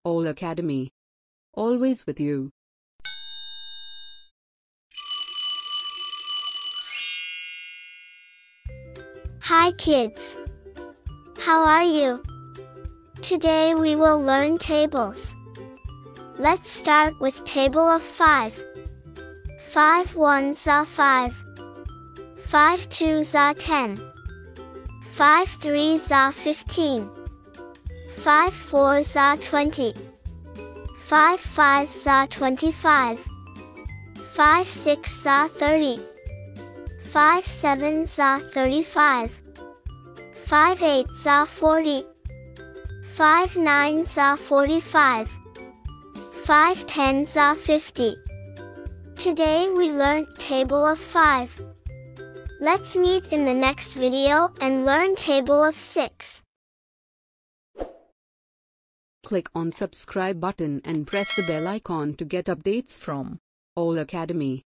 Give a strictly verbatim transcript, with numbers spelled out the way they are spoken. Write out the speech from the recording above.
All Academy. Always with you. Hi kids. How are you? Today we will learn tables. Let's start with table of five. five ones are five. five twos are ten. five threes are fifteen. five fours are twenty. five fives are twenty-five. five sixes are thirty. five sevens are thirty-five. five eights are forty. five nines are forty-five. five tens are fifty. Today we learned table of five. Let's meet in the next video and learn table of six. Click on subscribe button and press the bell icon to get updates from All Academy.